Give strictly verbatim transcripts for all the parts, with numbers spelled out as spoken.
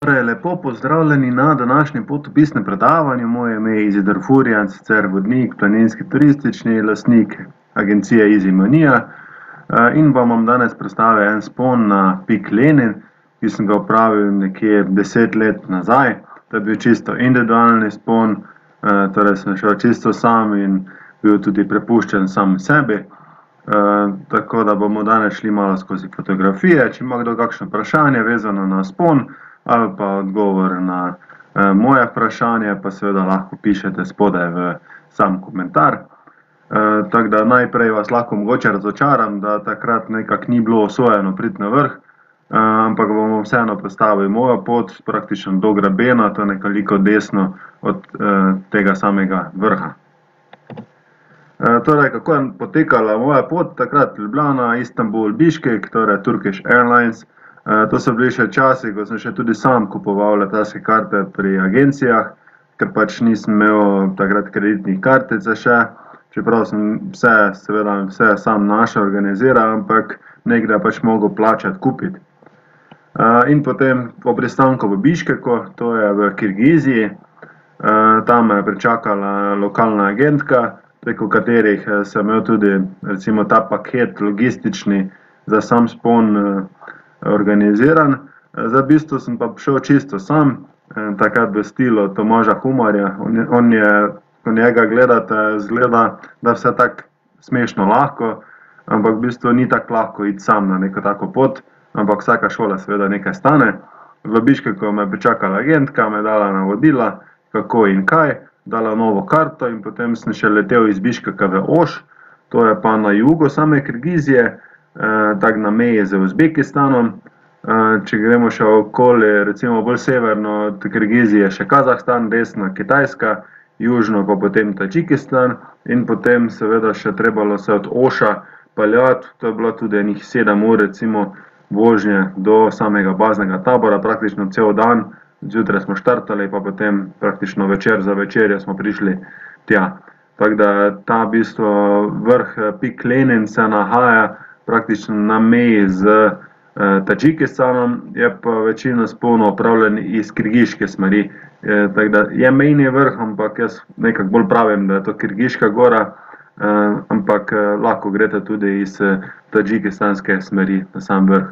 Torej, lepo pozdravljeni na današnjem potopisnem predavanju. Moje ime je Izidor Furjan, sicer vodnik, planinski turistični lastnik agencije Izimanija. In vam bom danes predstavil en spon na Pik Lenin, ki sem ga opravil nekje deset let nazaj. To je bil čisto individualni spon, torej sem šel čisto sam in bil tudi prepuščen sam sebi. Tako da bomo danes šli malo skozi fotografije. Če ima kdo kakšno vprašanje vezano na spon, ali pa odgovor na eh, moje vprašanje, pa seveda lahko pišete spodaj v sam komentar. Eh, tako da najprej vas lahko mogoče razočaram, da takrat nekako ni bilo osvojeno priti na vrh, eh, ampak bomo vseeno predstavili mojo pot, praktično do grebena, to je nekoliko desno od eh, tega samega vrha. Eh, torej, kako je potekala moja pot, takrat Ljubljana, Istanbul, Biškek, torej Turkish Airlines. To so bili še časi, ko sem še tudi sam kupoval letalske karte pri agencijah, ker pač nisem imel takrat kreditnih kartic še, čeprav sem vse, seveda vse sam našel, organiziral, ampak nekdaj pač mogel plačati, kupiti. In potem po pristanku v Biškeku, to je v Kirgiziji, tam me je pričakala lokalna agentka, preko katerih sem imel tudi recimo ta paket logistični za sam spon organiziran. Zdaj, v bistvu sem pa šel čisto sam, takrat v stilu Tomaža Humarja. On, on je, ko njega gledate, zgleda, da vse tako smešno lahko, ampak v bistvu ni tako lahko iti sam na neko tako pot, ampak vsaka šola seveda nekaj stane. V Biškeku me je pričakala agentka, me je dala navodila, kako in kaj, dala novo karto in potem sem še letel iz Biškeka v Oš, to je pa na jugu same Kirgizije, tako na meji z Uzbekistanom. Če gremo še okoli, recimo bolj severno od Kirgizije, še Kazahstan, desno Kitajska, južno pa potem Tadžikistan in potem seveda še trebalo se od Oša peljati, to je bilo tudi enih sedem ur recimo vožnje do samega baznega tabora, praktično cel dan, zjutraj smo štartali, pa potem praktično večer za večerjo smo prišli tja. Tako da ta v bistvu vrh Pik Lenin se nahaja praktično na meji z eh, Tadžikistanom, je pa večina sponov opravljen iz kirgiške smeri. Eh, tako da je mejni vrh, ampak jaz nekako bolj pravim, da je to kirgiška gora, eh, ampak eh, lahko greste tudi iz eh, tadžikistanske smeri na sam vrh.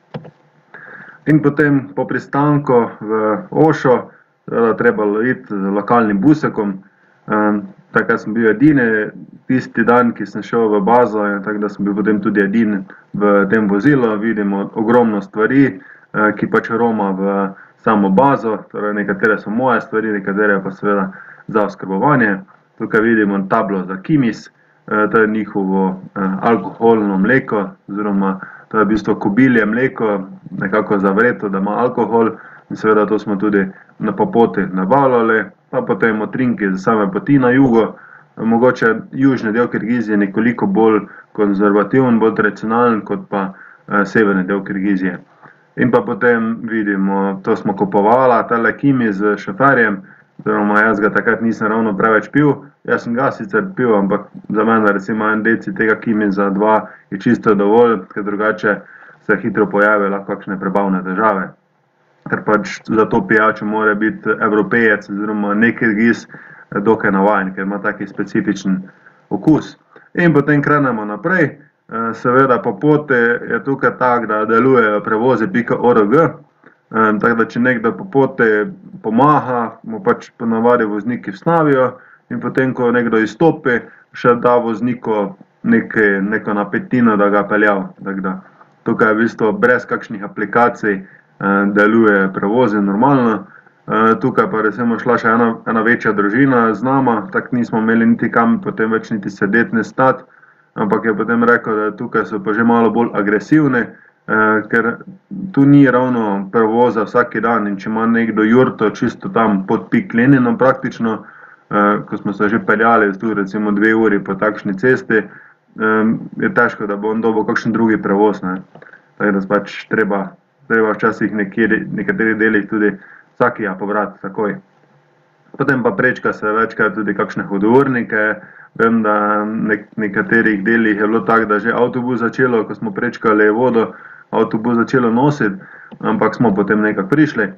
In potem po pristanku v Ošo, da trebalo iti z lokalnim busekom. Eh, Takrat sem bil edini tisti dan, ki sem šel v bazo, tako da sem bil potem tudi edini v tem vozilu. Vidimo ogromno stvari, ki pač roma v samo bazo, torej nekatere so moje stvari, nekatere pa seveda za oskrbovanje. Tukaj vidimo tablo za Kimis, to je njihovo alkoholno mleko, oziroma to je v bistvu kobilje mleko, nekako zavreto, da ima alkohol, in seveda to smo tudi na popoti nabavljali. Pa potem utrinki za same poti na jugo, mogoče južni del Kirgizije nekoliko bolj konzervativen, bolj tradicionalen kot pa eh, severni del Kirgizije. In pa potem vidimo, to smo kupovala, tale Kimi z šoferjem, oziroma jaz ga takrat nisem ravno preveč pil, jaz sem ga sicer pil, ampak za mene recimo en deci tega Kimi za dva je čisto dovolj, ker drugače se hitro pojavijo lahko kakšne prebavne težave. Ker pač za to pijačo mora biti Evropejec oziroma ne Kirgiz dokaj navajen, ker ima taki specifičen okus. In potem krenemo naprej, seveda po poti je tukaj tak, da delujejo prevozi pika org, tako da če nekdo po poti pomaha, mu pač ponavadi vozniki vstavijo in potem, ko nekdo izstopi, še da vozniku nekaj, neko napetino, da ga peljal. Tako da tukaj je v bistvu brez kakšnih aplikacij deluje prevozi normalno. Tukaj pa recimo šla še ena, ena večja družina z nama, tako nismo imeli niti kam potem več niti sedeti, ne stati, ampak je potem rekel, da tukaj so pa že malo bolj agresivni, ker tu ni ravno prevoza vsak dan in če ima nekdo jurto čisto tam pod Pik Leninom praktično, ko smo se že peljali tu recimo dve uri po takšni cesti, je težko, da bo on dobil kakšen drugi prevoz, ne. Tako da pač treba treba včasih nekje, nekaterih delih tudi vsakija pobrati takoj. Potem pa prečka se večkrat tudi kakšne hudournike. Vem, da nek, nekaterih delih je bilo tako, da že avtobus začelo, ko smo prečkali vodo, avtobus začelo nositi, ampak smo potem nekako prišli.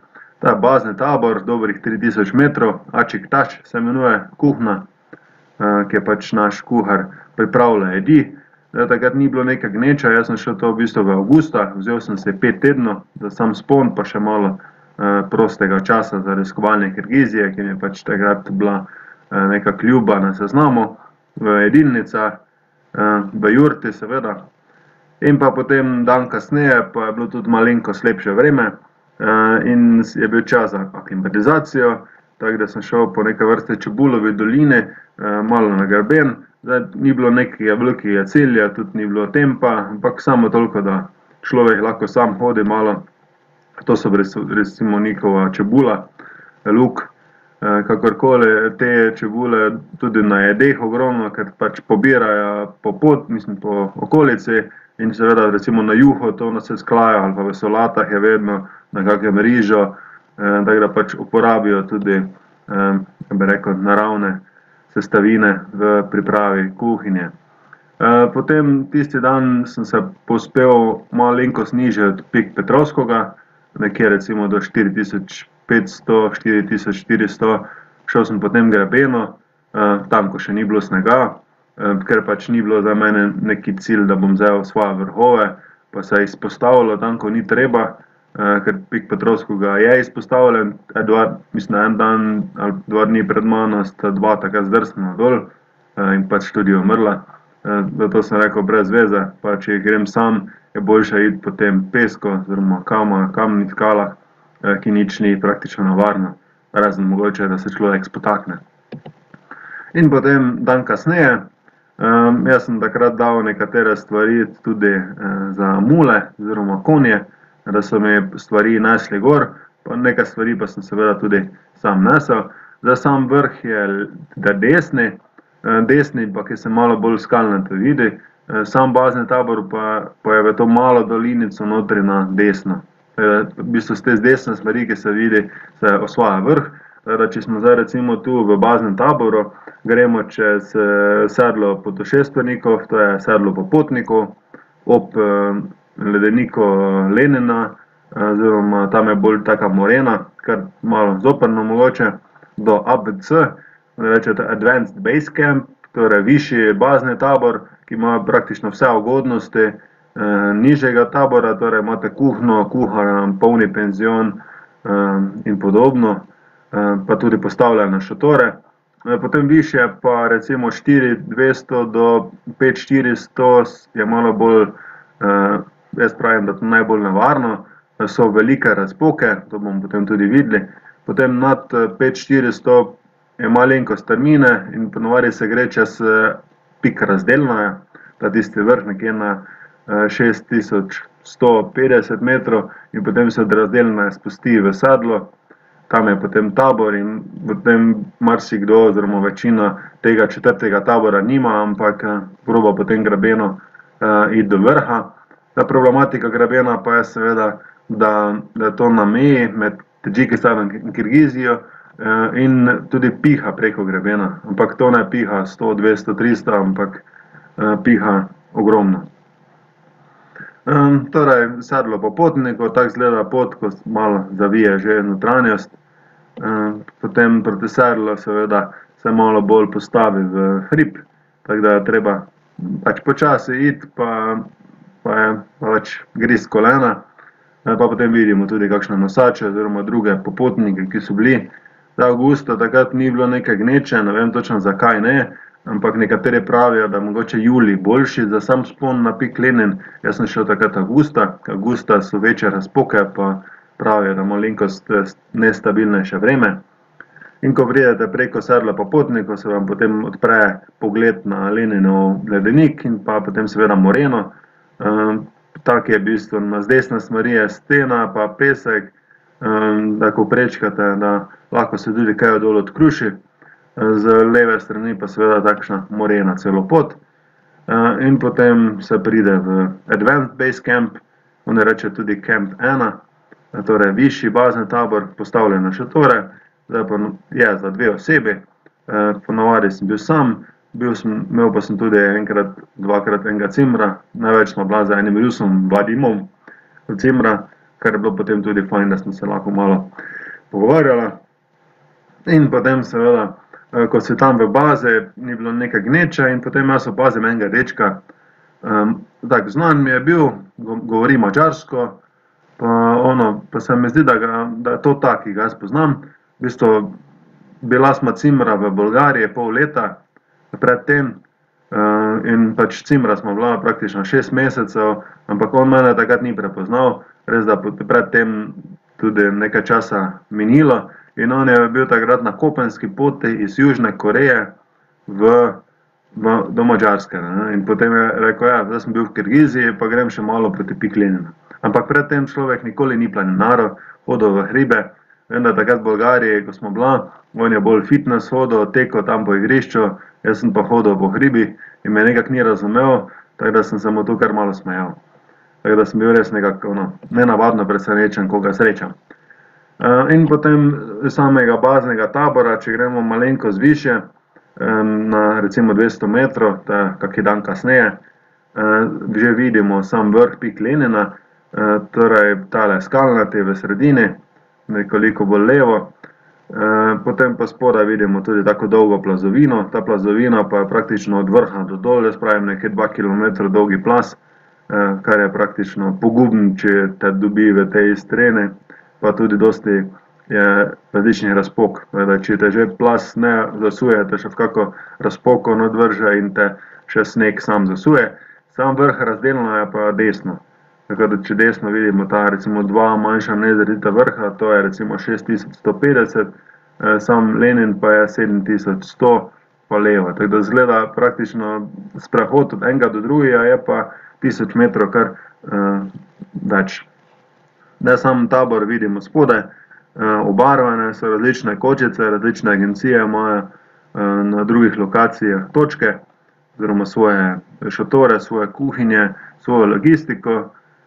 ta bazni tabor, dobrih tri tisoč metrov, Ačik Tač se imenuje kuhna, ki je pač naš kuhar pripravlja jedi. Takrat ni bilo neke gneča, jaz sem šel to v bistvu v avgusta, vzel sem se pet tednov, za sam spon, pa še malo prostega časa za raziskovalne Kirgizije, ki mi je pač takrat bila nekako ljuba na seznamu, v jedilnicah, v jurti seveda. In pa potem dan kasneje pa je bilo tudi malenkost lepše vreme in je bil čas za aklimatizacijo, tako da sem šel po neke vrste Čebulovi dolini, malo na greben. Zdaj, ni bilo nekega velikega cilja, tudi ni bilo tempa, ampak samo toliko, da človek lahko sam hodi malo. To so recimo njihova čebula, luk, kakorkoli te čebule tudi na jedeh ogromno, ker pač pobirajo po pot, mislim po okolici in seveda recimo na juho to se sklaja ali pa v solatah je vedno na kakem rižu, tako da pač uporabijo tudi, bi rekel, naravne sestavine v pripravi kuhinje. Potem tisti dan sem se povzpel malenkost nižje od Pik Petrovskoga, nekje recimo do štiri tisoč petsto, štiri tisoč štiristo. Šel sem po tem grebenu, tam, ko še ni bilo snega, ker pač ni bilo za mene neki cilj, da bom vzel svoje vrhove, pa se je izpostavilo tam, ko ni treba, ker Pik Petrovskoga je izpostavljen, mislim, en dan ali dva dni pred mano sta dva takrat zdrsnila dol in pač tudi umrla. Zato sem rekel, brez veze, pa če grem sam, je boljše iti po tem pesku oziroma kamnih skalah, ki nič ni praktično nevarno, razen mogoče, da se človek spotakne. In potem dan kasneje, jaz sem takrat dal nekatere stvari tudi za mule oziroma konje, da so mi stvari nesli gor, pa nekaj stvari pa sem seveda tudi sam nesel. Zdaj sam vrh je desni, desni pa, ki se malo bolj skalnato vidi, sam bazni tabor pa, pa je v to malo dolinico notri na desno. V bistvu z te desne smeri, ki se vidi, se osvaja vrh, da če smo zdaj recimo tu v baznem taboru, gremo čez sedlo Potošestvenikov, to je sedlo Popotnikov, ob ledeniku Lenina, oziroma tam je bolj taka morena, kar malo zoprno mogoče, do A B C, rečete Advanced Base Camp, torej višji bazni tabor, ki ima praktično vse ugodnosti nižjega tabora, torej imate kuhno, kuharja, polni penzion in podobno, pa tudi postavljene šotore. Potem višje pa recimo štiri dvesto do pet štiristo je malo bolj, jaz pravim, da to najbolj nevarno, so velike razpoke, to bomo potem tudi videli. Potem nad pet štiristo je malenkost strmine in ponovadi se gre čez Pik Razdelnaja, ta tisti vrh nekje na šest tisoč sto petdeset metrov in potem se od Razdelnaje spusti v sedlo, tam je potem tabor in potem marsikdo oziroma večina tega četrtega tabora nima, ampak proba po tem grebenu iti do vrha. Ta problematika grebena pa je seveda, da, da je to na meji med Tadžikistanom in Kirgizijo in tudi piha preko grebena, ampak to ne piha sto, dvesto, tristo, ampak piha ogromno. Torej, sedlo Popotnikov, tako izgleda pot, ko malo zavije že notranjost. Potem proti sedlu seveda se malo bolj postavi v hrib, tako da je treba pač počasi iti, pa, pa je pač griz kolena. Pa potem vidimo tudi kakšne nosače oziroma druge popotnike, ki so bili. Za avgusta takrat ni bilo neke gneče, ne vem točno zakaj ne, ampak nekateri pravijo, da mogoče julij boljši za sam spon na Pik Lenin. Jaz sem šel takrat avgusta, avgusta so večje razpoke, pa pravijo, da malenkost nestabilnejše vreme. In ko pridete preko sedla Popotnikov, se vam potem odpre pogled na Leninov ledenik in pa potem seveda moreno. Tak je v bistvu na zdesne smeri je stena pa pesek, da ko prečkate, da lahko se tudi kaj dol odkruši. Z leve strani pa seveda takšna morena celo pot. In potem se pride v Advanced Base Camp, on reče tudi Camp ena, torej višji bazni tabor, postavljene šotore, zdaj pa je za dve osebi, ponavadi sem bil sam, bil sem, imel pa sem tudi enkrat, dvakrat enega cimra, največ smo bila za enim Rusom, Vadimom, cimra, kar je bilo potem tudi fajn, da smo se lahko malo pogovarjala. In potem seveda, ko si tam v bazi, ni bilo neke gneče in potem jaz opazim enega dečka, um, tak znan mi je bil, govori madžarsko, pa ono, pa se mi zdi, da, ga, da je to tak, ki ga jaz poznam. V bistvu, bila sva cimra v Bolgariji pol leta predtem, uh, in pač cimra smo bila praktično šest mesecev, ampak on mene takrat ni prepoznal, res da predtem tudi nekaj časa minilo. In on je bil takrat na kopenski poti iz Južne Koreje v, v, do Madžarske. Ne? In potem je rekel, ja, zdaj sem bil v Kirgiziji, pa grem še malo proti Pik Leninu. Ampak predtem človek nikoli ni planinaril, hodil v hribe. Vem, da takrat v Bolgariji, ko smo bila, on je bolj fitness hodil, tekel tam po igrišču, jaz sem pa hodil po hribi in me nekako ni razumel, tako da sem se mu tu kar malo smejal. Tako da sem bil res nekako ono, nenavadno presenečen, ko ga srečam. Uh, in potem samega baznega tabora, če gremo malenkost višje, um, na recimo dvesto metrov, ta kaki dan kasneje, uh, že vidimo sam vrh Pik Lenina, uh, torej tale skalnati v sredini, nekoliko bolj levo. Uh, potem pa spodaj vidimo tudi tako dolgo plazovino, ta plazovina pa je praktično od vrha do dol, jaz pravim nekaj dva kilometra dolgi plaz, uh, kar je praktično pogubno, če te dobi v tej strene. Pa tudi dosti je različnih razpok. Da, če te že plaz ne zasuje, te še v kako razpoko nadvrže in te še sneg sam zasuje. Sam vrh razdeljeno je pa desno. Tako da, če desno vidimo ta recimo dva manjša nezredita vrha, to je recimo šest tisoč sto petdeset, sam Lenin pa je sedem tisoč sto pa levo. Tako da zgleda praktično sprehod od enega do drugega je pa tisoč metrov kar uh, več. Da sam tabor vidimo spodaj, obarvane so različne kočice, različne agencije imajo na drugih lokacijah točke, oziroma svoje šotore, svoje kuhinje, svojo logistiko.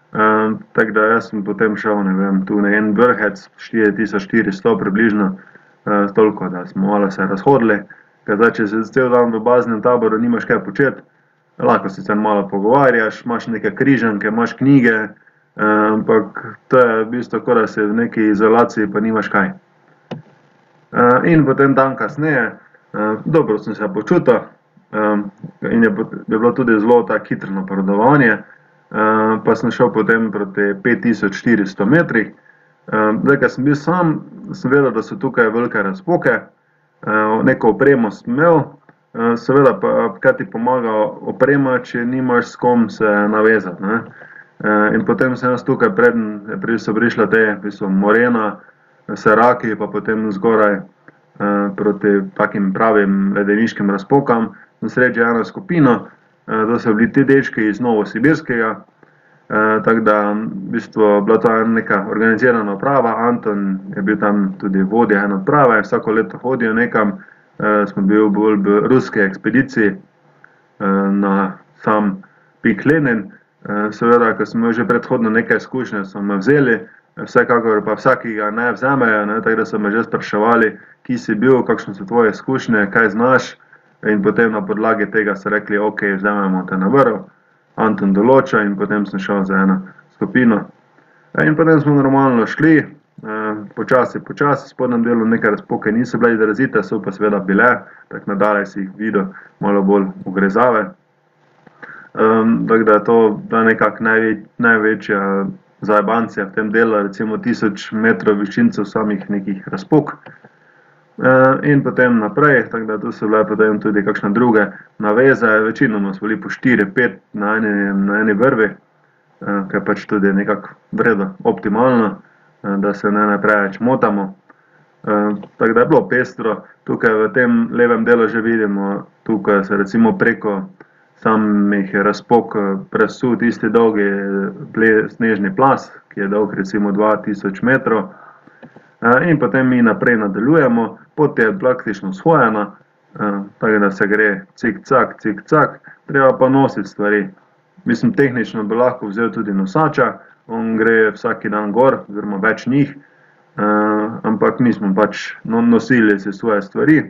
Tako da jaz sem potem šel, ne vem, tu na en vrhec, štiri tisoč štiristo približno, toliko, da smo malo se razhodili. Ker zdaj, če se cel dan v baznem taboru nimaš kaj početi, lahko se malo pogovarjaš, imaš neke križanke, imaš knjige, ampak to je v bistvu, kot da si v neki izolaciji, pa nimaš kaj. In potem dan kasneje, dobro sem se počutil in je bilo tudi zelo tako hitro napredovanje, pa sem šel potem proti pet tisoč štiristo metrih. Zdaj, ko sem bil sam, sem vedel, da so tukaj velike razpoke, neko opremo sem imel, seveda pa kaj ti pomaga oprema, če nimaš s kom se navezati, ne. In potem sem jaz tukaj, preden so prišle te, v bistvu morena, seraki, pa potem zgoraj proti takim pravim ledeniškim razpokam, sem srečal eno skupino, to so bili ti dečki iz Novosibirskega, tako da v bistvu bila to neka organizirana odprava, Anton je bil tam tudi vodja ene odprave, vsako leto hodijo nekam, smo bili bolj v ruski ekspediciji na sam Pik Lenin. Seveda, ko smo že predhodno nekaj izkušnje, so me vzeli, vsekakor pa vsaki ga ne vzamejo, ne, tako da so me že spraševali, kje si bil, kakšne so tvoje izkušnje, kaj znaš, in potem na podlagi tega so rekli, ok, vzamemo te na vrh, Anton določa in potem sem šel za eno skupino. In potem smo normalno šli, počasi, počasi, v spodnjem delu neke razpoke niso bile izrazite, so pa seveda bile, tako nadalje si jih videl, malo bolj ugrezave. Um, tako da je to nekako največ, največja zajebancija v tem delu, recimo tisoč metrov višincev samih nekih razpok. Uh, in potem naprej, tako da tu so bile potem tudi kakšne druge naveze, večinoma so bili po štiri pet na eni, na eni vrvi, uh, kar pač tudi nekako vredo, optimalno, uh, da se ne, ne preveč motamo. Uh, tako da je bilo pestro, tukaj v tem levem delu že vidimo, tukaj se recimo preko samih razpok presul tisti dolgi snežni plaz, ki je dolg recimo dva tisoč metrov. In potem mi naprej nadaljujemo, pot je praktično shojena, tako da se gre cik-cak, cik-cak, treba pa nositi stvari. Mislim, tehnično bi lahko vzel tudi nosača, on gre vsaki dan gor, oziroma več njih, ampak mi smo pač nosili si svoje stvari.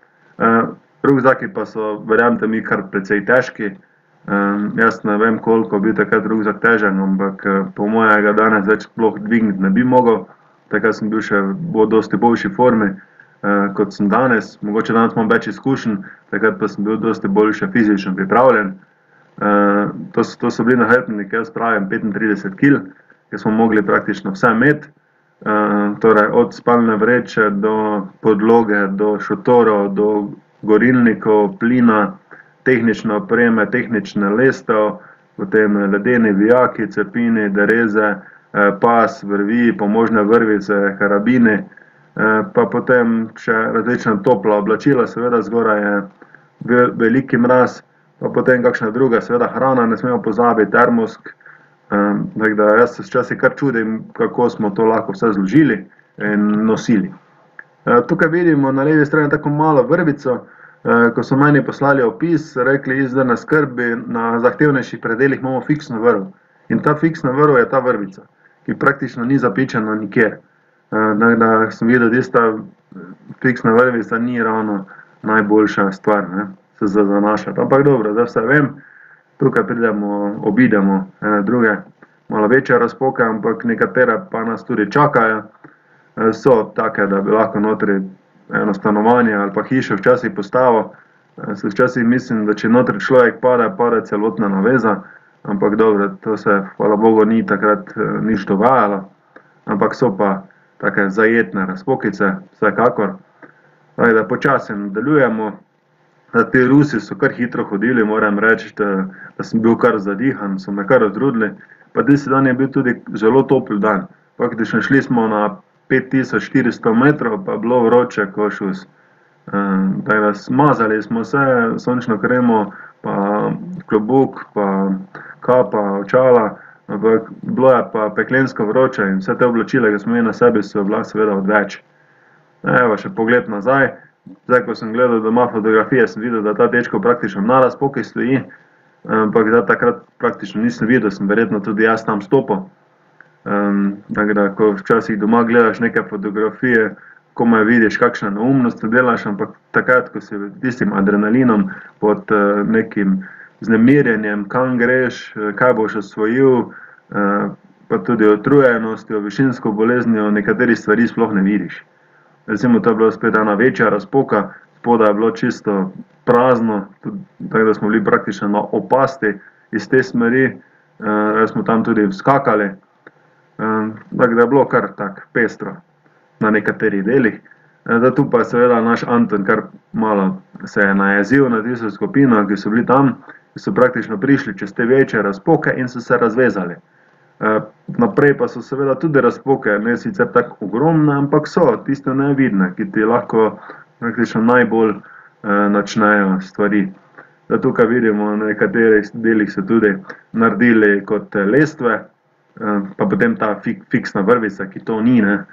Rukzaki pa so, verjamete mi, kar precej težki. Um, jaz ne vem, koliko bi takrat rukzak težen, ampak po mojega danes več sploh dvigniti ne bi mogel. takrat sem bil še v dosti boljši formi, kot sem danes. Mogoče danes imam več izkušenj, takrat pa sem bil dosti boljše fizično pripravljen. To so, to so bili nahrbtniki, jaz pravim petintrideset kil, ki smo mogli praktično vse imeti. Torej od spalne vreče do podloge, do šotorov, do gorilnikov, plina, tehnične opreme, tehnične lestev, potem ledeni vijaki, cepini, dereze, pas, vrvi, pomožne vrvice, karabini, pa potem še različna topla oblačila, seveda zgoraj je veliki mraz, pa potem kakšna druga, seveda hrana, ne smemo pozabiti, termosk. Tako da jaz se včasih kar čudim, kako smo to lahko vse zložili in nosili. Tukaj vidimo na levi strani tako malo vrvico, ko so meni poslali opis, rekli, da ne skrbi, na zahtevnejših predelih imamo fiksno vrv. In ta fiksna vrv je ta vrvica, ki praktično ni zapičena nikjer. Da sem videl, da tista fiksna vrvica ni ravno najboljša stvar, ne, se za zanašati. Ampak dobro, zdaj vse vem, tukaj pridemo, obidemo ene druge, malo večje razpoke, ampak nekatere pa nas tudi čakajo. So take, da bi lahko notri eno stanovanje ali pa hišo včasih postavil. Se včasih mislim, da če notri človek pade, pade celotna naveza, ampak dobro, to se, hvala Bogu, ni takrat nič dogajalo, ampak so pa take zajetne razpokice, vsekakor. Tako da počasi nadaljujemo. Ti Rusi so kar hitro hodili, moram reči, da, da sem bil kar zadihan, so me kar razrudili. Pa tisti dan je bil tudi zelo topel dan. Praktično šli smo na pet tisoč štiristo metrov, pa bilo vroče ko šus. Tako da smazali smo se, sončno kremo, pa klobuk, pa kapa, očala, ampak bilo je pa peklensko vroče in vse te oblačile, ki smo imeli na sebi, so bila seveda odveč. Evo še pogled nazaj. Zdaj, ko sem gledal doma fotografije, sem videl, da ta dečko praktično na razpoki stoji, ampak da takrat praktično nisem videl, sem verjetno tudi jaz tam stopil. Tako da, ko včasih doma gledaš neke fotografije, komaj vidiš, kakšne neumnosti delaš, ampak takrat, ko si tistim adrenalinom pod nekim vznemirjenjem, kam greš, kaj boš osvojil, pa tudi utrujenostjo, višinsko boleznijo, nekaterih stvari sploh ne vidiš. Recimo, to je bila spet ena večja razpoka, spodaj je bilo čisto prazno, tako da smo bili praktično na opasti iz te smeri, smo tam tudi vskakali, tako da je bilo kar tako pestro na nekaterih delih. Da tu pa seveda naš Anton kar malo se je najezil na tisto skupino, ki so bili tam, ki so praktično prišli čez te večje razpoke in so se razvezali. Naprej pa so seveda tudi razpoke, ne sicer tako ogromne, ampak so tiste nevidne, ki ti lahko praktično najbolj načnejo stvari. Da tukaj vidimo, na nekaterih delih so tudi naredili kot lestve, pa potem ta fiksna vrvica, ki to ni, ne.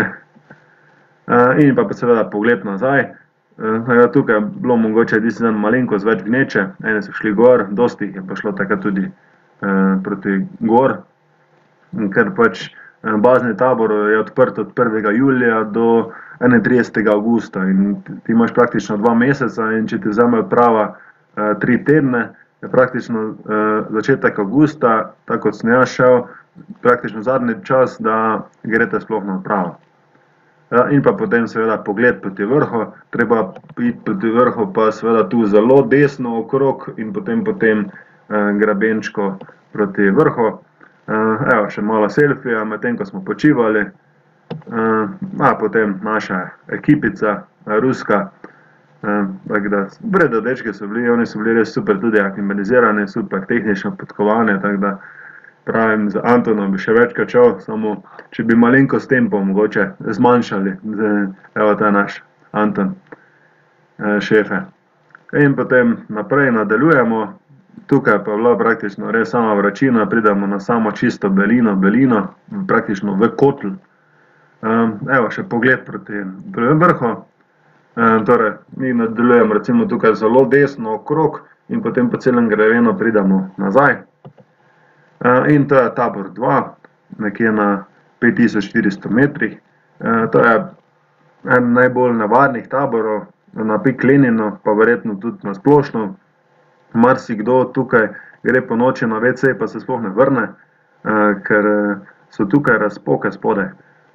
In pa seveda pogled nazaj. Tukaj je bilo mogoče tisti dan malenkost več gneče, eni so šli gor, dosti jih je pa šlo takrat tudi proti gor. Ker pač bazni tabor je odprt od prvega julija do enaintridesetega avgusta in ti imaš praktično dva meseca in če ti vzame prava tri tedne, je praktično začetek avgusta, tako kot sem jaz šel, praktično zadnji čas, da greste sploh na odpravo. In pa potem seveda pogled proti vrhu, treba iti proti vrhu pa seveda tu zelo desno okrog in potem potem grabenčko proti vrhu. Evo, še malo selfija, medtem ko smo počivali, a potem naša ekipica, ruska, tako da, vredo dečki so bili, oni so bili res super tudi aklimatizirani, super tehnično podkovani, tako da pravim, z Antonom bi še večkrat šel, samo če bi malenkost tempo mogoče zmanjšali, evo, ta naš Anton, šefe. In potem naprej nadaljujemo. Tukaj pa je bila praktično res sama vročina, pridemo na samo čisto belino, belino, praktično v kotl. Evo, še pogled proti vrhu. Torej, mi nadaljujemo recimo tukaj zelo desno okrog in potem po celem grevenu pridemo nazaj. In to je tabor dva, nekje na pet tisoč štiristo metrih. To je en najbolj navadnih taborov, na Pik Leninu, pa verjetno tudi na splošno. Marsikdo tukaj gre po noči na ve ce, pa se sploh ne vrne, ker so tukaj razpoke spodaj.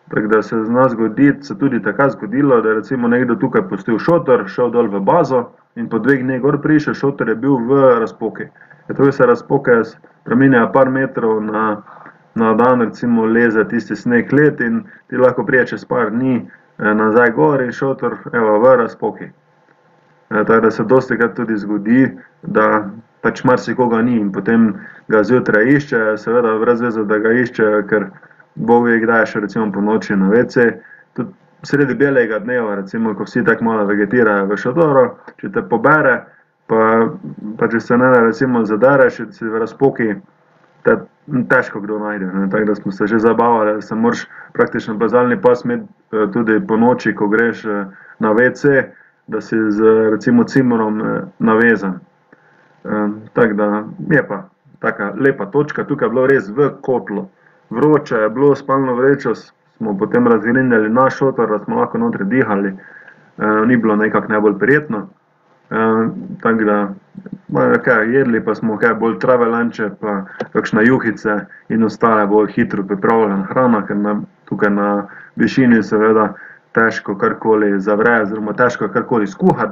Tako da se zna zgoditi, se tudi takrat zgodilo, da je recimo nekdo tukaj pustil šotor, šel dol v bazo in po dveh dneh gor prišel, šotor je bil v razpoki. Tukaj se razpoke spreminjajo par metrov na, na dan, recimo leze tisti sneg let in ti lahko prije čez par dni nazaj gor in šotor evo, v razpoki. Tako da se dostikrat tudi zgodi, da pač marsikoga ni in potem ga zjutraj išče, seveda brez veze, da ga išče, ker Bog ve, kdaj je še recimo po noči na ve ce, tudi sredi belega dneva, recimo, ko vsi tako malo vegetirajo v šotoru, če te pobere, pa, pa če se ne recimo zadereš, če si v razpoki, te težko kdo najde. Ne? Tako da smo se že zabavali, da se moraš praktično plezalni pas imeti tudi po noči, ko greš na ve ce, da si z recimo cimerom navezan. Tako da je pa taka lepa točka, tukaj je bilo res v kotlu. Vroče je bilo, spalno vrečo smo potem razgrinjali na šotor, da smo lahko notri dihali, e, ni bilo nekako najbolj prijetno. E, tako da, kaj, jedli pa smo kaj bolj trave lanče, pa kakšne juhice in ostale bolj hitro pripravljena hrana, ker na, tukaj na višini seveda težko karkoli zavre, oziroma težko karkoli skuhati.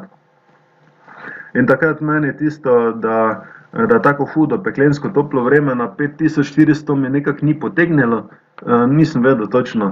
In takrat meni tisto, da da tako hudo peklensko toplo vreme na pet tisoč štiristo mi nekako ni potegnilo, nisem vedel točno,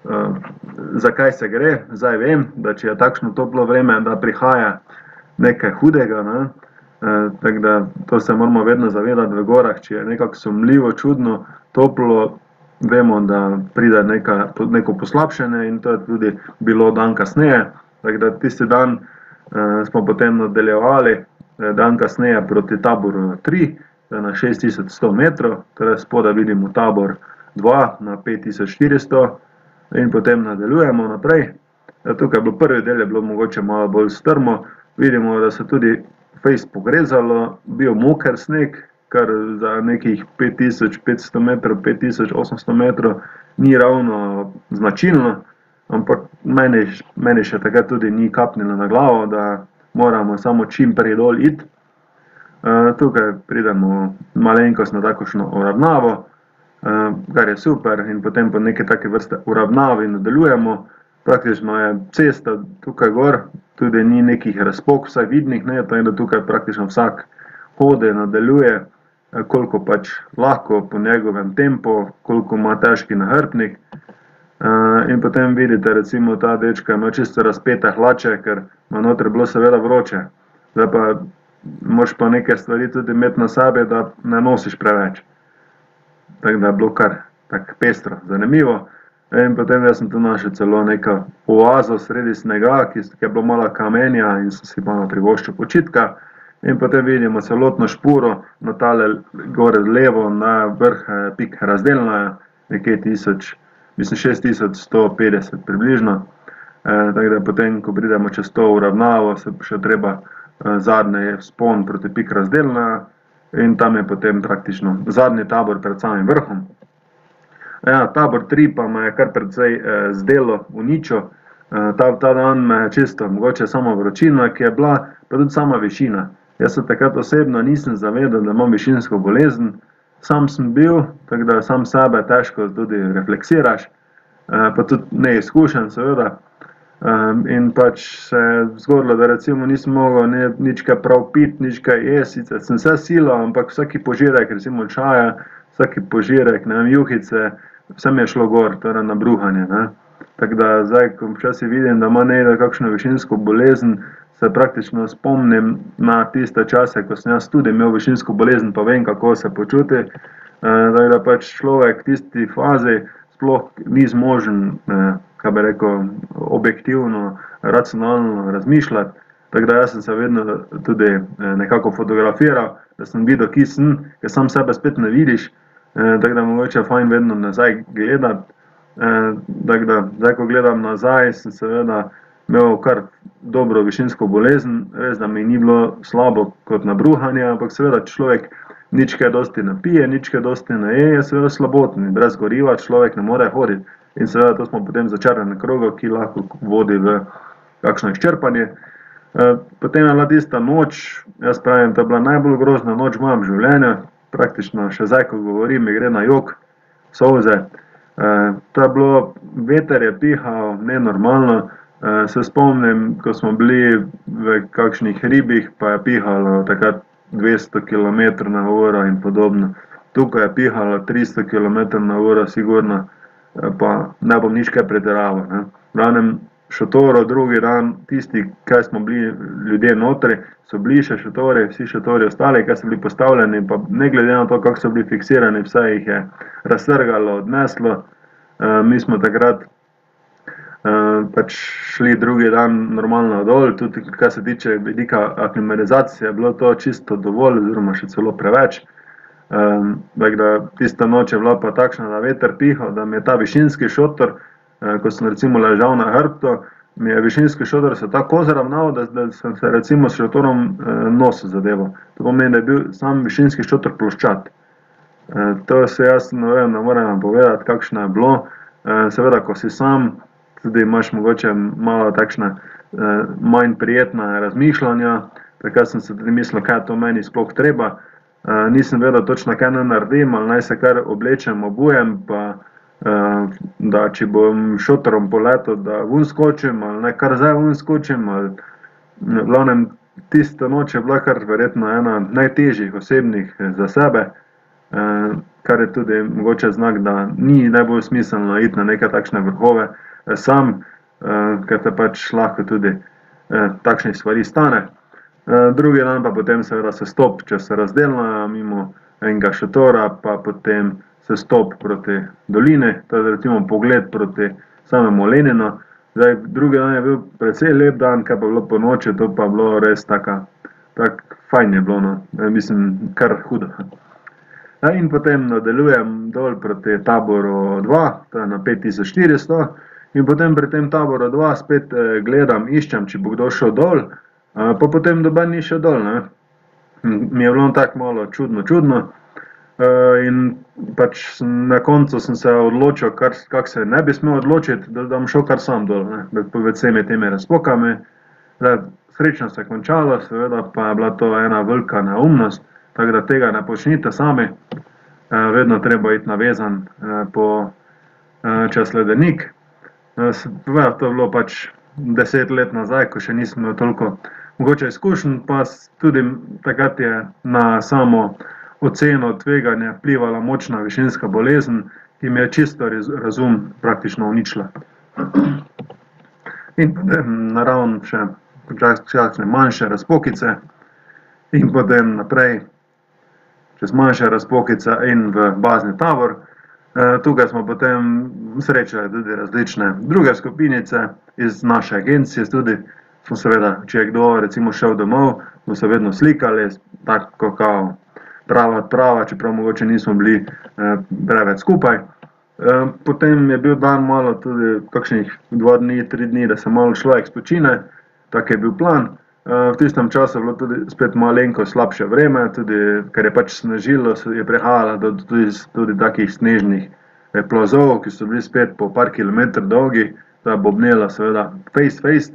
zakaj se gre. Zdaj vem, da če je takšno toplo vreme, da prihaja nekaj hudega, ne? Tako da to se moramo vedno zavedati v gorah, če je nekako sumljivo, čudno, toplo, vemo, da pride neka, neko poslabšanje in to je tudi bilo dan kasneje. Tako da tisti dan smo potem nadaljevali, dan kasneje proti Taboru tri, na šest tisoč sto metrov, torej spodaj vidimo Tabor dva na pet tisoč štiristo in potem nadaljujemo naprej. Tukaj je bilo prvi del, je bilo mogoče malo bolj strmo, vidimo, da se tudi fejst pogrezalo, bil moker sneg, kar za nekih pet tisoč petsto metrov, pet tisoč osemsto metrov ni ravno značilno, ampak meni, meni še takrat tudi ni kapnilo na glavo, da moramo samo čim prej dol iti. E, tukaj pridemo malenkost na takošno uravnavo, e, kar je super in potem po neke take vrste uravnavi nadaljujemo. Praktično je cesta tukaj gor, tudi ni nekih razpok, vsaj vidnih, ne, tako da tukaj praktično vsak hode, nadaljuje, koliko pač lahko po njegovem tempu, koliko ima težki nahrbtnik. Uh, in potem vidite, recimo ta dečka ima čisto razpete hlače, ker ima notri bilo seveda vroče. Zdaj pa moraš pa neke stvari tudi imeti na sebi, da ne nosiš preveč. Tako da je bilo kar tako pestro, zanimivo. In potem jaz sem tu našel celo neka oazo sredi snega, ki je bilo malo kamenja in sem si malo privoščil počitka. In potem vidimo celotno špuro, na tale gore levo, na vrh pik Razdelnaja, nekje tisoč, mislim šest tisoč sto petdeset približno. E, tako da potem, ko pridemo čez to uravnavo, se še treba e, zadnji vzpon proti pik Razdelnaja in tam je potem praktično zadnji tabor pred samim vrhom. Ja, Tabor tri pa me je kar precej e, zdelo uničil. E, ta, ta dan me je čisto, mogoče samo vročina, ki je bila, pa tudi sama višina. Jaz se takrat osebno nisem zavedal, da imam višinsko bolezen. Sam sem bil, tako da sam sebe težko tudi refleksiraš, pa tudi neizkušen seveda. In pač se je zgodilo, da recimo nisem mogel ne, nič kaj prav piti, nič kaj jesti, sicer sem vse silo, ampak vsaki požirek, recimo čaja, vsaki požirek, ne vem, juhice, vse mi je šlo gor, torej na bruhanje. Ne. Tako da zdaj, ko včasih vidim, da ima nekdo kakšno višinsko bolezen, se praktično spomnim na tiste čase, ko sem jaz tudi imel višinsko bolezen, pa vem, kako se počuti. Tako da pač človek v tisti fazi sploh ni zmožen, kaj bi rekel, objektivno, racionalno razmišljati. Tako da jaz sem se vedno tudi nekako fotografiral, da sem videl, kje sem, ker sam sebe spet ne vidiš. Tako da mogoče je fajn vedno nazaj gledati. Tako da zdaj, ko gledam nazaj, sem seveda imel kar dobro višinsko bolezen, res da mi ni bilo slabo kot na bruhanje, ampak seveda človek nič kaj dosti ne pije, nič kaj dosti ne je, je seveda slaboten in brez goriva človek ne more hoditi. In seveda to smo potem začarani krogu, ki lahko vodi v kakšno izčrpanje. Potem je bila tista noč, jaz pravim, to je bila najbolj grozna noč v mojem življenju, praktično še zdaj, ko govorim, mi gre na jok, solze. To je bilo, veter je pihal nenormalno, se spomnim, ko smo bili v kakšnih hribih, pa je pihalo takrat dvesto kilometrov na uro in podobno. Tukaj je pihalo tristo kilometrov na uro sigurno, pa ne bom nič kaj pretiraval, ne. V glavnem, šotorov drugi dan, tisti, kaj smo bili ljudje notri, so bili še šotori, vsi šotori ostali, kaj so bili postavljeni, pa ne glede na to, kako so bili fiksirani, vse jih je raztrgalo, odneslo. Mi smo takrat pač šli drugi dan normalno dol, tudi kar se tiče vidika aklimatizacije, je bilo to čisto dovolj oziroma še celo preveč. Tako da tista noč je bila pa takšna, da veter pihal, da mi je ta višinski šotor, ko sem recimo ležal na hrbtu, mi je višinski šotor se tako zravnal, da, da sem se recimo s šotorom nos zadeval. To pomeni, da je bil sam višinski šotor ploščat. To se jaz ne vem, ne morem vam povedati, kakšno je bilo. Seveda, ko si sam, tudi imaš mogoče malo takšna manj prijetna razmišljanja, takrat sem se tudi mislil, kaj je to meni sploh treba. Nisem vedel točno, kaj naj naredim, ali naj se kar oblečem, obujem, pa da če bom šotorom poletel, da ven skočim, ali naj kar zdaj ven skočim, ali v glavnem tista noč je bila kar verjetno ena najtežjih osebnih za sebe, kar je tudi mogoče znak, da ni najbolj smiselno iti na neke takšne vrhove sam, ker te pač lahko tudi takšnih stvari stane. Drugi dan pa potem seveda sestop čez Razdelno mimo enega šotora, pa potem sestop proti dolini, to je recimo pogled proti samemu Leninu. Zdaj, drugi dan je bil precej lep dan, kaj pa bilo po noči, to pa bilo res taka, tak fajn je bilo, no, mislim, kar hudo. In potem nadaljujem dol proti Taboru dva, to je na pet tisoč štiristo, in potem pri tem Taboru dva spet gledam, iščem, če bo kdo šel dol, pa potem noben ni šel dol, ne. Mi je bilo tako malo čudno, čudno, in pač na koncu sem se odločil, kako se ne bi smel odločiti, da bom šel kar sam dol, ne, med vsemi temi razpokami. Srečno se je končalo, seveda pa je bila to ena velika neumnost, tako da tega ne počnite sami, vedno treba iti navezan po čez ledenik. Seveda to je bilo pač deset let nazaj, ko še nisem imel toliko mogoče izkušenj, pa tudi takrat je na samo oceno tveganja vplivala močna višinska bolezen, ki mi je čisto razum praktično uničila. In potem naravno še kakšne manjše razpokice in potem naprej čez manjše razpokice in v bazni tabor. Tukaj smo potem srečali tudi različne druge skupinice iz naše agencije tudi. Smo seveda, če je kdo recimo šel domov, smo se vedno slikali, tako kao prava odprava, čeprav mogoče nismo bili preveč skupaj. Potem je bil dan malo tudi kakšnih dva dni, tri dni, da se malo človek spočine, tak je bil plan. V tistem času je bilo tudi spet malenko slabše vreme, tudi ker je pač snežilo, je prihajalo do tudi, tudi takih snežnih plazov, ki so bili spet po par kilometrov dolgi, da je bobnelo seveda fejst, fejst.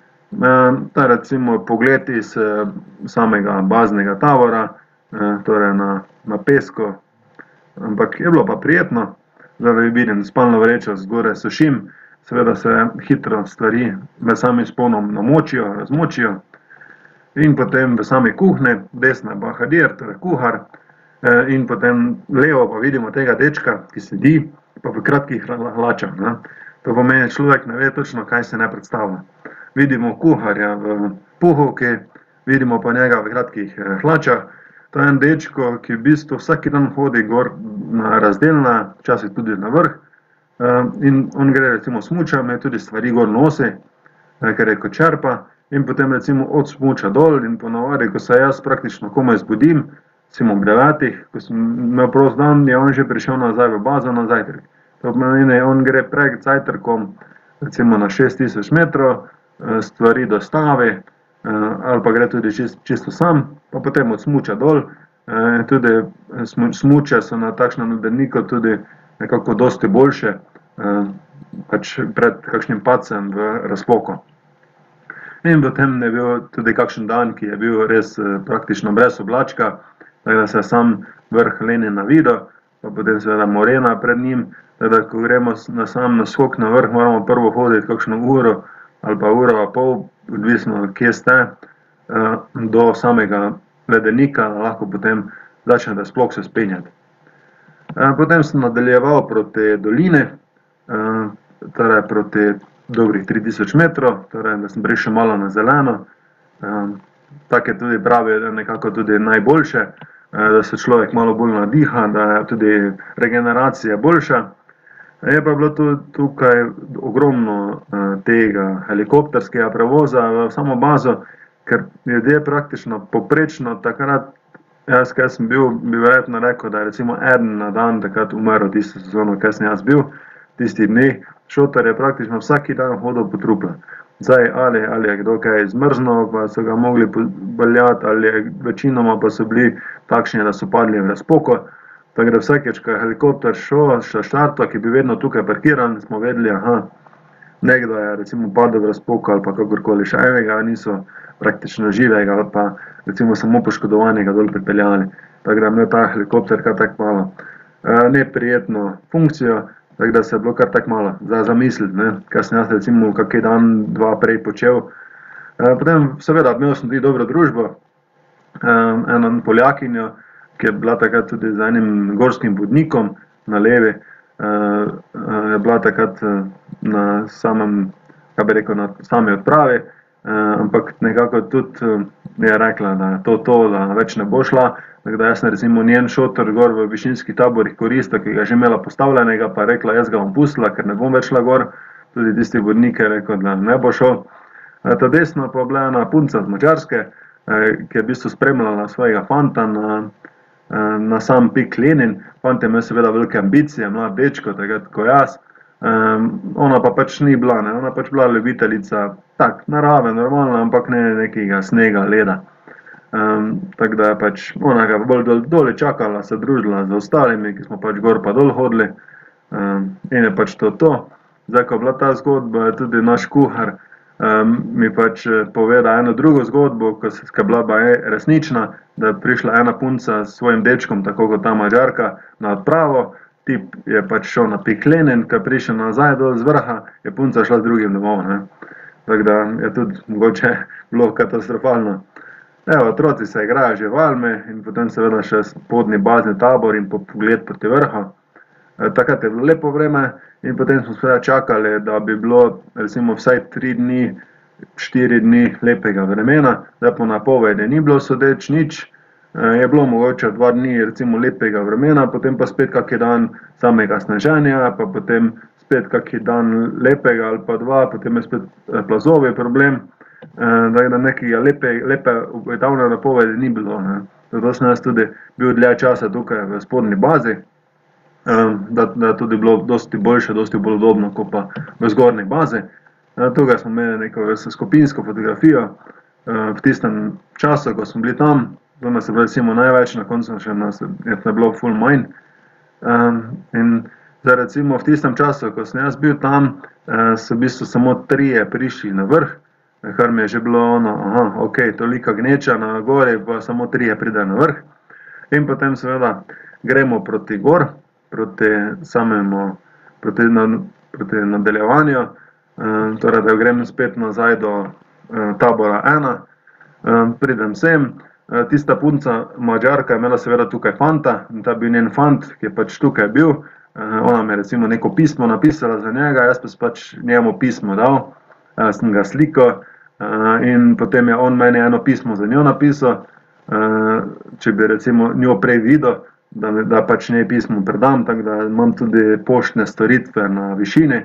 To je recimo pogled iz samega baznega tabora, torej na, na pesku, ampak je bilo pa prijetno. Zdaj vidim spalno vrečo zgoraj sušim, seveda se hitro stvari med samim sponom namočijo, razmočijo. In potem v sami kuhni, desna je bahadir, torej kuhar, in potem levo pa vidimo tega dečka, ki sedi, pa v kratkih hlačah, ne. To pomeni, človek ne ve točno, kaj se ne predstavlja. Vidimo kuharja v puhovki, vidimo pa njega v kratkih hlačah. To je en dečko, ki v bistvu vsak dan hodi gor na Razdelna, včasih tudi na vrh, in on gre recimo smuča, me tudi stvari gor nosi, ker je kot čerpa, in potem recimo od smuča dol in ponavadi, ko se jaz praktično komaj zbudim, recimo ob devetih, ko sem imel prost dan, je on že prišel nazaj v bazo na zajtrk. To pomeni, on gre pred zajtrkom recimo na šest tisoč metrov, stvari dostavi, ali pa gre tudi čisto sam, pa potem od smuča dol. Tudi smuče so na takšnem ledenniku tudi nekako dosti boljše, pač pred kakšnim padcem v razpoko. In potem je bil tudi kakšen dan, ki je bil res praktično brez oblačka, tako da se je sam vrh Lenina videl, pa potem seveda morena pred njim, Teda, ko gremo na sam naskok na vrh, moramo prvo hoditi kakšno uro ali pa uro pa pol, odvisno kje ste, do samega ledenika, lahko potem začnete sploh se spenjati. Potem sem nadaljeval proti doline, torej proti dobrih tri tisoč metrov, torej da sem prišel malo na zeleno. Tako je tudi pravijo, nekako tudi najboljše, da se človek malo bolj nadiha, da je tudi regeneracija boljša. Je pa bilo tudi tukaj ogromno tega helikopterskega prevoza v samo bazo, ker ljudje praktično poprečno takrat, jaz, kaj sem bil, bi verjetno rekel, da je recimo eden na dan takrat umrl tisto sezono, kaj sem jaz bil, tisti dni. Šotor je praktično vsaki dan hodil po trupla. Zdaj, ali, ali je kdo kaj zmrznil, pa so ga mogli baljati, ali je, večinoma pa so bili takšni, da so padli v razpoko. Tako da vsakeč, ko je helikopter šel, še štarto, ki bi vedno tukaj parkiran, smo vedeli, aha, nekdo je recimo padel v razpoko ali pa kakorkoli, še enega niso praktično živega ali pa recimo samo poškodovanega dol pripeljali. Tako da je imel ta helikopter kar tako malo neprijetno funkcijo, tako da se je bilo kar tako malo za zamisliti, ne, kaj sem jaz recimo kakšen dan, dva prej počel. Potem seveda imel sem tudi dobro družbo, eno Poljakinjo, ki je bila takrat tudi z enim gorskim vodnikom na levi, je bila takrat na samem, kaj bi rekel, na sami odpravi, ampak nekako tudi je rekla, da je to to, da več ne bo šla. Tako da jaz sem recimo njen šotor gor v višinskih taborih koristil, ki ga je že imela postavljenega, pa je rekla, jaz ga bom pustila, ker ne bom več šla gor. Tudi tisti vodnik je rekel, da ne bo šel. Ta desno pa je bila ena punca z Madžarske, ki je v bistvu spremljala svojega fanta na, na sam pik Lenin. Fant je imel seveda velike ambicije, mlad dečko, takrat ko jaz. Ona pa pač ni bila, ne, ona pač bila ljubiteljica tak, narave, normalno, ampak ne nekega snega, leda. Um, tako da je pač ona ga bolj dol, dole čakala, se družila z ostalimi, ki smo pač gor pa dol hodili, um, in je pač to to. Zdaj, ko je bila ta zgodba, je tudi naš kuhar um, mi pač povedal eno drugo zgodbo, ko je bila pa resnična, da je prišla ena punca s svojim dečkom, tako kot ta Madžarka, na odpravo. Tip je pač šel na pik Lenin, ko je prišel nazaj dol z vrha, je punca šla z drugim domov, ne. Tako da je tudi mogoče bilo katastrofalno. Evo, otroci se igrajo živalmi in potem seveda še spodnji bazni tabor in pogled proti vrhu. Takrat je bilo lepo vreme in potem smo seveda čakali, da bi bilo recimo vsaj tri dni, štiri dni lepega vremena. Zdaj po napovedi ni bilo sodeč nič, je bilo mogoče dva dni recimo lepega vremena, potem pa spet kakšen dan samega sneženja, pa potem spet kakšen dan lepega ali pa dva, potem je spet plazovi problem. Da nekega lepe, lepe obetavne napovedi ni bilo, ne. Zato sem jaz tudi bil dlje časa tukaj v spodnji bazi, da, da je tudi bilo dosti boljše, dosti bolj udobno, kot pa v zgornji bazi. Tukaj smo imeli neko skupinsko fotografijo v tistem času, ko smo bili tam, to nas je bilo recimo največ, na koncu še nas je bilo ful manj. In zdaj recimo v tistem času, ko sem jaz bil tam, so v bistvu samo trije prišli na vrh, kar mi je že bilo ono, aha, ok, tolika gneča na gori, pa samo trije pridejo na vrh. In potem seveda gremo proti gor, proti samemu, proti, proti nadaljevanju, torej da grem spet nazaj do tabora ena, pridem sem, tista punca Madžarka je imela seveda tukaj fanta, in ta bil njen fant, ki je pač tukaj bil, ona mi je recimo neko pismo napisala za njega, jaz pa sem pač njemu pismo dal, sem ga slikal, in potem je on meni eno pismo za njo napisal, če bi recimo njo prej videl, da, da pač njej pismo predam, tako da imam tudi poštne storitve na višini.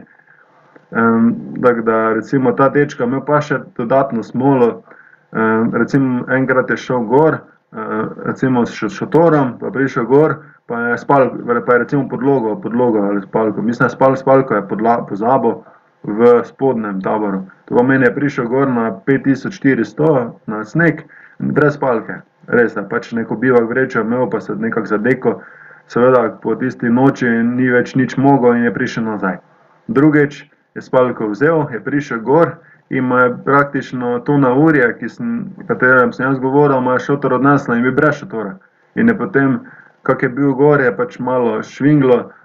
Tako da recimo ta dečka imel pa še dodatno smolo, recimo enkrat je šel gor, recimo s šotorom, pa prišel gor, pa je spal, pa je recimo podlogo, podlogo ali spalko, mislim, da spal spalko je pozabil v spodnjem taboru. To pomeni, je prišel gor na pet tisoč štiristo na sneg, brez spalke. Res, da pač neko bivak vrečo imel, pa se nekako zadeko, seveda po tisti noči ni več nič mogel in je prišel nazaj. Drugič je spalko vzel, je prišel gor in ima praktično to naurje, ki sem, katerem sem jaz govoril, ima šotor odnesla in bi brez šotora. In je potem, kak je bil gor, je pač malo švinglo,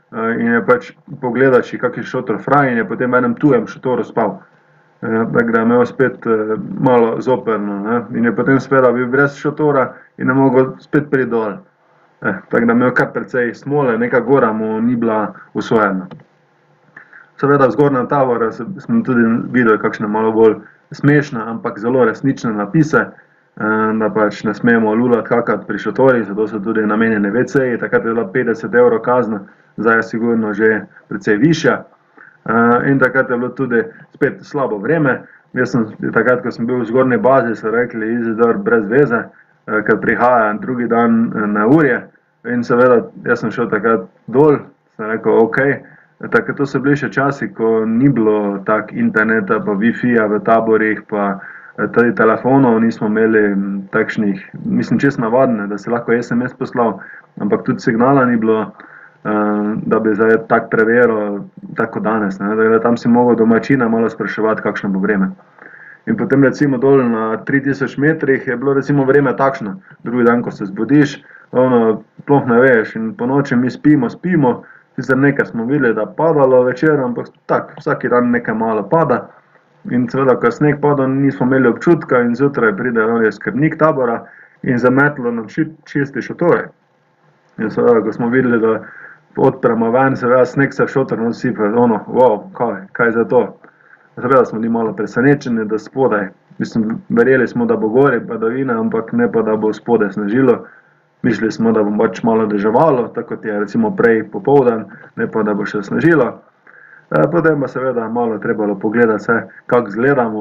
in je pač pogledal, če kak je šotor fraj in je potem v enem tujem šotoru spal. Tako da je imel spet malo zoprno, ne, in je potem seveda bil brez šotora in je mogel spet priti dol. Tako da je imel kar precej smole, neka gora mu ni bila usvojena. Seveda v zgornjem taboru sem tudi videl kakšne malo bolj smešne, ampak zelo resnične napise, da pač ne smemo lulati kakati pri šotorih, zato so tudi namenjeni ve ceji, takrat je bila petdeset evrov kazna, zdaj je sigurno že precej višja. In takrat je bilo tudi spet slabo vreme. Jaz sem takrat, ko sem bil v zgornji bazi, so rekli, Izidor, brez veze, ker prihaja drugi dan na urje. In seveda, jaz sem šel takrat dol, sem rekel, ok. Takrat to so bili še časi, ko ni bilo tak interneta, pa Wi-Fi-ja v taborih, pa tudi telefonov nismo imeli takšnih, mislim, čist navadne, da si lahko es em es poslal, ampak tudi signala ni bilo, da bi zdaj tak preveril, tako danes, ne, da tam si mogel domačina malo spraševati, kakšno bo vreme. In potem recimo dol na tri tisoč metrih je bilo recimo vreme takšno, drugi dan, ko se zbudiš, ono, sploh ne veš, in po noči mi spimo, spimo, sicer nekaj smo videli, da padalo večer, ampak tak, vsaki dan nekaj malo pada. In seveda, ko je sneg padal, nismo imeli občutka in zjutraj pride skrbnik tabora in zametlo nam čisti šotore. In seveda, ko smo videli, da odpremo ven, seveda sneg se v šotor nasipa, ono, wow, kaj, kaj za to? Seveda smo bili malo presenečeni, da spodaj, mislim, verjeli smo, da bo gori padavina, ampak ne pa, da bo spodaj snežilo. Mislili smo, da bo pač malo deževalo, tako kot je recimo prej popoldan, ne pa, da bo še snežilo. Potem pa seveda malo trebalo pogledati vse, kako izgledamo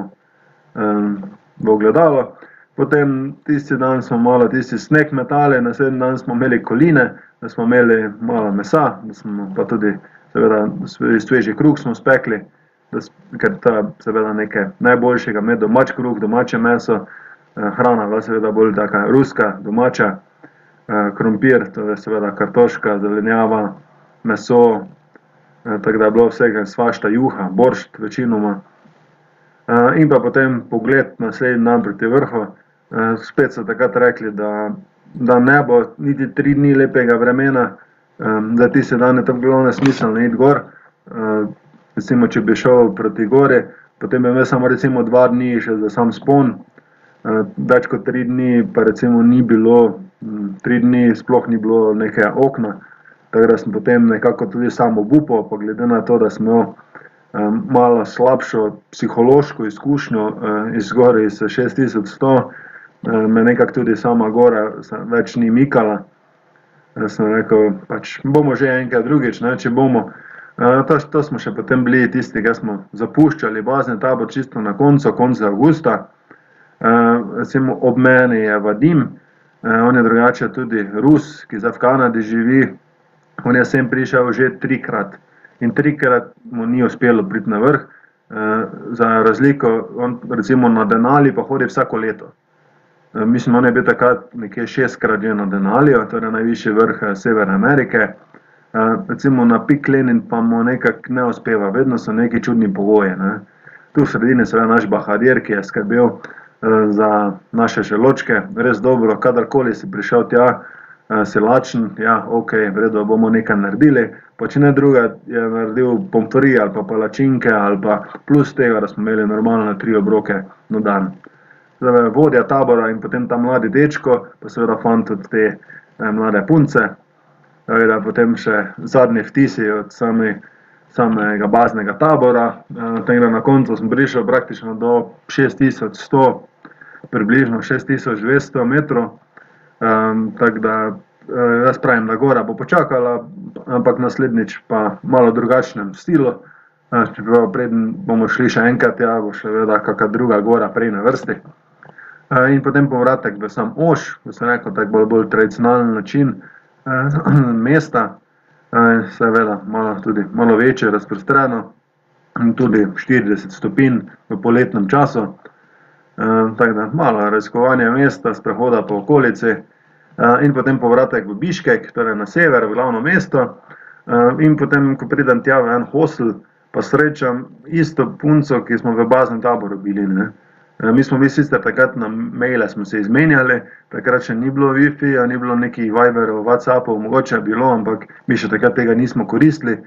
v ogledalo. Potem tisti dan smo malo tisti sneg metali, naslednji dan smo imeli koline, da smo imeli malo mesa, da smo pa tudi seveda sveži kruh smo spekli, ker to je seveda nekaj najboljšega, imeti domač kruh, domače meso, hrana bila seveda bolj taka ruska, domača, krompir, to je seveda kartoška, zelenjava, meso, tako da je bilo vsega svašta, juha, boršt večinoma. In pa potem pogled naslednji dan proti vrhu, spet so takrat rekli, da, da ne bo niti tri dni lepega vremena, da tisti dan je tam bilo nesmiselno iti gor. Recimo, če bi šel proti gori, potem bi imel samo recimo dva dni še za sam spon, več kot tri dni pa recimo ni bilo, tri dni sploh ni bilo nekaj okna, tako da sem potem nekako tudi sam obupal, pa glede na to, da sem imel malo slabšo psihološko izkušnjo iz gori iz šest tisoč sto, me nekako tudi sama gora več ni mikala. Sem rekel, pač bomo že enkrat drugič, ne, če bomo. To, to smo še potem bili tisti, ki smo zapuščali bazni tabor čisto na koncu, koncu avgusta. Recimo ob meni je Vadim, on je drugače tudi Rus, ki zdaj v Kanadi živi. On je sem prišel že trikrat in trikrat mu ni uspelo priti na vrh. Za razliko, on recimo na Denali pa hodi vsako leto. Mislim, on je bil takrat nekje šestkrat že na Denaliju, torej najvišji vrh Severne Amerike. Recimo na Pik Lenin pa mu nekako ne uspeva, vedno so neki čudni pogoji, ne. Tu v sredini seveda naš bahadir, ki je skrbel za naše želočke, res dobro, kadarkoli si prišel tja, si lačen, ja, ok, v redu, bomo nekaj naredili, pa če ne druga, je naredil pomfrije ali pa palačinke ali pa plus tega, da smo imeli normalne tri obroke na dan. Zdaj, vodja tabora in potem ta mladi dečko, pa seveda fant od te mlade punce, da potem še zadnji vtisi od sami, samega baznega tabora, tako da na koncu sem prišel praktično do šest tisoč sto, približno šest tisoč dvesto metrov, tako da jaz pravim, da gora bo počakala, ampak naslednjič pa malo drugačnem stilu, čeprav preden bomo šli še enkrat, ja, bo še veda kakšna druga gora prej na vrsti. In potem povratek v sam Oš, ko sem rekel, tako bolj, bolj tradicionalen način mesta, seveda malo tudi malo večje razprostreno, tudi štirideset stopinj v poletnem času, tako da malo raziskovanje mesta, sprehoda po okolici, in potem povratek v Biškek, torej na sever, v glavno mesto, in potem, ko pridem tja v en hostel, pa srečam isto punco, ki smo v baznem taboru bili, ne. Mi smo bili sicer takrat na maile smo se izmenjali, takrat še ni bilo Wi-Fija, ni bilo nekih Viberov, WhatsAppov, mogoče je bilo, ampak mi še takrat tega nismo koristili.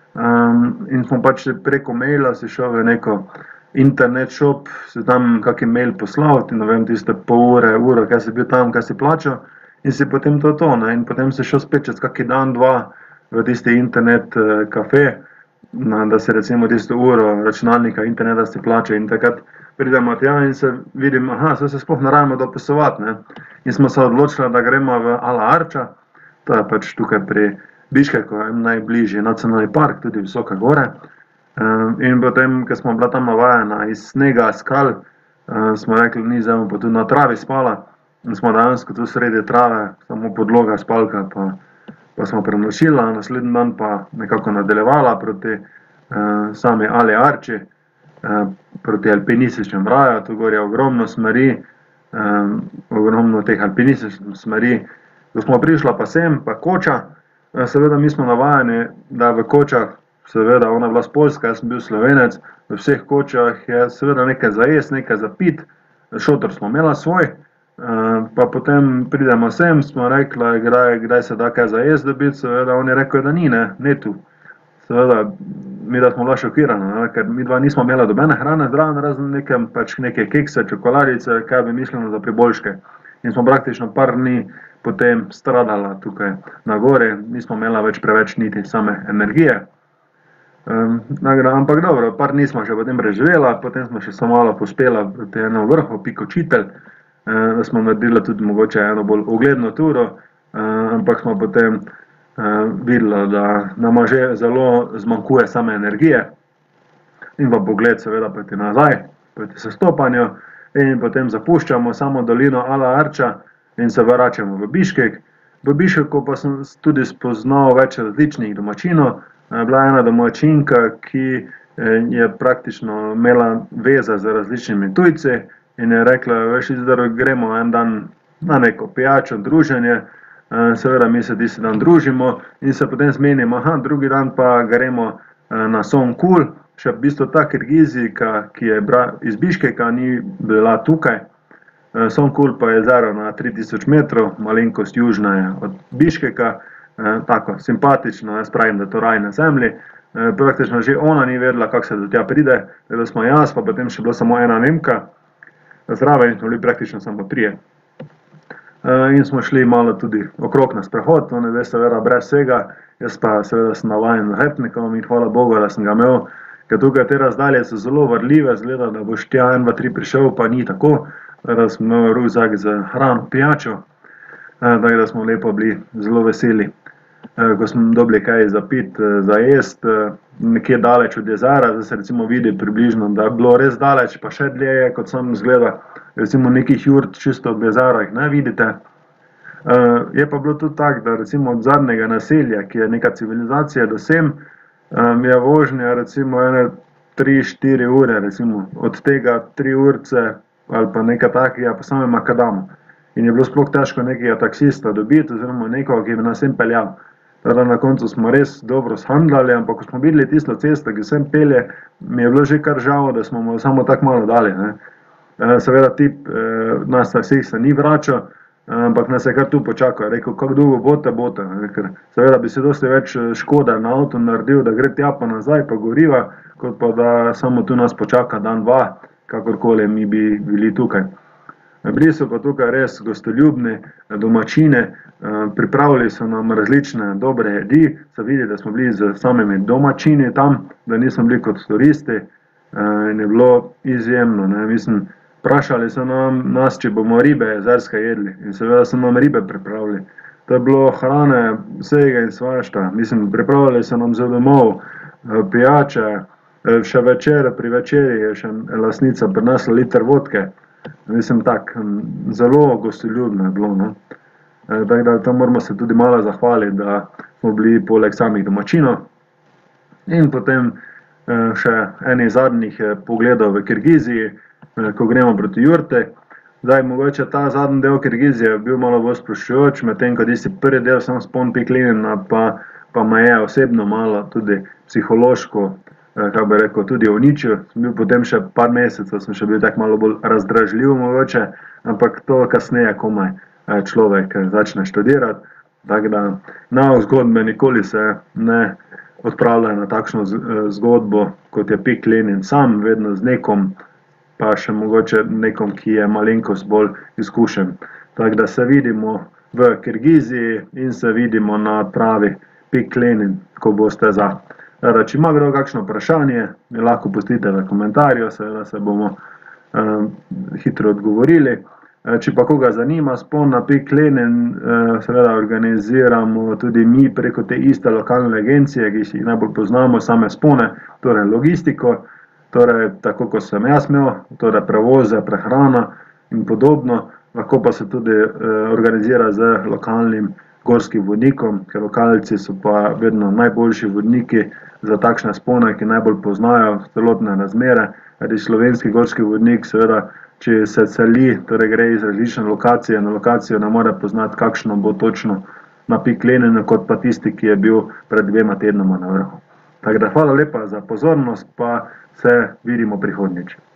Um, in smo pač preko maila si šel v neko internet shop, si tam kak mail poslal, ti ne vem, tiste pol ure, uro, kaj si bil tam, kaj si plačal in si potem to to, ne, in potem si šel spet čez kaki dan, dva v tisti internet uh, kafe, na, da se recimo tisto uro računalnika, interneta si plačal in takrat pridemo tja in se vidim, aha, se se sploh ne rabimo dopisovati, ne. In smo se odločili, da gremo v Ala Arča, to je pač tukaj pri Biškeku, najbližji nacionalni park, tudi visoke gore. In potem, ko smo bila tam navajena iz snega, skal, smo rekli, ni, zdaj bomo pa tudi na travi spala. In smo dejansko tu sredi trave, samo podloga, spalka, pa, pa smo prenočila, naslednji dan pa nekako nadaljevala proti uh, sami Ali Arči, uh, proti alpinističnem raju, tu gor je ogromno smeri, um, ogromno teh alpinističnih smeri. Ko smo prišla pa sem, pa Koča, uh, seveda mi smo navajeni, da v Kočah, seveda ona je bila z Poljske, jaz sem bil Slovenec, v vseh Kočah je seveda nekaj za jest, nekaj za pit, šotor smo imela svoj, uh, pa potem pridemo sem, smo rekli, kdaj, kdaj se da kaj za jest dobiti, seveda on je rekel, da ni, ne, ne tu. Seveda, mi da smo bila šokirana, ne, ker mi dva nismo imela dobene hrane zraven, razen neke, pač neke kekse, čokoladice, kaj bi mislila za priboljške. In smo praktično par dni potem stradala tukaj na gori, nismo imela več preveč niti same energije. Um, ampak dobro, par dni smo še potem preživela, potem smo še samo malo pospela proti eno vrhu, Pikočitelj, uh, da smo naredili tudi mogoče eno bolj ugledno turo, uh, ampak smo potem uh, videli, da nama že zelo zmanjkuje same energije in pa pogled seveda proti nazaj, proti sestopanju in potem zapuščamo samo dolino Ala Arča in se vračamo v Biškek. V Biškeku pa sem tudi spoznal več različnih domačinov. Bila ena domačinka, ki je praktično imela veze z različnimi tujci in je rekla, veš, da gremo en dan na neko pijačo, druženje, seveda mi se tisti dan družimo in se potem zmenimo, aha, drugi dan pa gremo na Songkul, še v bistvu ta Kirgizika, ki je iz Biškeka, ni bila tukaj. Songkul pa je jezero na tri tisoč metrov, malenkost južna je od Biškeka, Eh, tako, simpatično, jaz pravim, da to raj na zemlji. Eh, praktično že ona ni vedela, kako se do tja pride, da smo jaz, pa potem še bila samo ena Nemka, zraven in smo bili praktično samo trije. Eh, in smo šli malo tudi okrog na sprehod, on je seveda brez vsega, jaz pa seveda sem navajen z hepnikom in hvala Bogu, da sem ga imel, ker tukaj te razdalje so zelo vrljive, zgleda, da boš tja en, dva, tri prišel, pa ni tako, da sem imel ruzak z hrano, pijačo, eh, tako da smo lepo bili zelo veseli. Ko smo dobili kaj za pit, za jest, nekje daleč od jezera, zdaj se recimo vidi približno, da je bilo res daleč, pa še dlje je, kot sam zgleda, recimo nekih jurt čisto ob jezera jih ne vidite. Je pa bilo tudi tako, da recimo od zadnjega naselja, ki je neka civilizacija do sem, je vožnja recimo ene tri štiri ure, recimo od tega tri urce ali pa nekaj takega, pa samo makadam. In je bilo sploh težko nekega taksista dobiti, oziroma nekoga, ki bi nas sem peljal. Teda na koncu smo res dobro shandlali, ampak ko smo videli tisto cesto, ki sem pelje, mi je bilo že kar žal, da smo mu samo tako malo dali. Ne. Seveda tip nas vseh se ni vračal, ampak nas je kar tu počakal. Rekel, kako dolgo bote, bote. Ker seveda bi se dosti več škode na avto naredil, da gre tja pa nazaj, pa goriva, kot pa da samo tu nas počaka dan, dva, kakorkoli mi bi bili tukaj. Bili so pa tukaj res gostoljubni, domačine, pripravili so nam različne dobre jedi, se vidi, da smo bili z samimi domačini tam, da nismo bili kot turisti in je bilo izjemno. Ne. Mislim, vprašali so nam, nas, če bomo ribe jezerske jedli in seveda so nam ribe pripravili. To je bilo hrane vsega in svašta, mislim, pripravili so nam za domov, pijače, še večer, pri večeri je še lastnica prinesla liter vodke. Mislim, tak, zelo gostoljubno je bilo, no. Tako da tam moramo se tudi malo zahvaliti, da smo bili poleg samih domačinov. In potem še eni zadnjih pogledov v Kirgiziji, ko gremo proti jurte. Zdaj, mogoče ta zadnji del Kirgizije je bil malo bolj sproščujoč, medtem ko tisti prvi del sem spon piklinjen, pa, pa me je osebno malo tudi psihološko kako bi rekel, tudi uničil. Sem bil potem še par mesecev, sem še bil tako malo bolj razdražljiv mogoče, ampak to kasneje komaj človek začne študirati. Tako da nauk zgodbe nikoli se ne odpravlja na takšno zgodbo, kot je Pik Lenin sam, vedno z nekom, pa še mogoče nekom, ki je malenkost bolj izkušen. Tako da se vidimo v Kirgiziji in se vidimo na pravi Pik Lenin, ko boste za. Teda, če ima kdo kakšno vprašanje, mi lahko pustite v komentarju, seveda se bomo um, hitro odgovorili. Če pa koga zanima spon na Pik Lenin, seveda organiziramo tudi mi preko te iste lokalne agencije, ki jih najbolj poznamo, same spone, torej logistiko, torej tako kot sem jaz imel, torej prevoze, prehrana in podobno, lahko pa se tudi organizira z lokalnim gorskim vodnikom, ker lokalci so pa vedno najboljši vodniki za takšne spone, ki najbolj poznajo celotne razmere. Ker slovenski gorski vodnik seveda, če se seli, torej gre iz različne lokacije na lokacijo, ne more poznati, kakšno bo točno na Pik Leninu, kot pa tisti, ki je bil pred dvema tednoma na vrhu. Tako da hvala lepa za pozornost, pa se vidimo prihodnjič.